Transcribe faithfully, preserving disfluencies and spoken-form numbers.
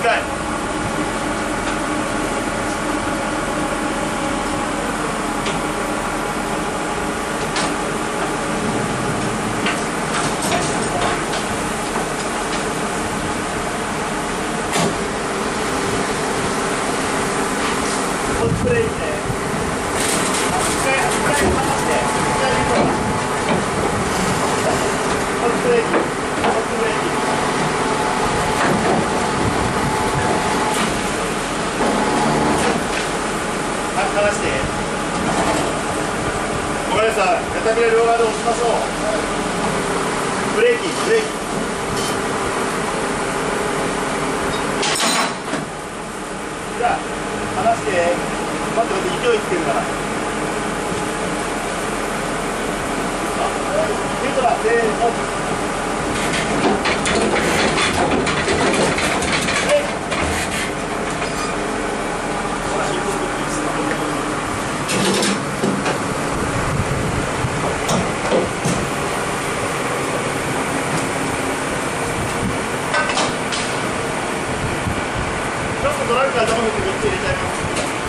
回。ブレーキね。一回、一回離して、一回見ろ。ホットブレーキ、ホットブレーキ。離して。ごめんなさい。片手両側で押しましょう。ブレーキ、ブレーキ。じゃあ、離して。待って待って、勢いつけるから。あ、手からせーの。はい。ほら、引っ張っていいですか。ちょっとドライブから頭振ってこっち入れちゃいます。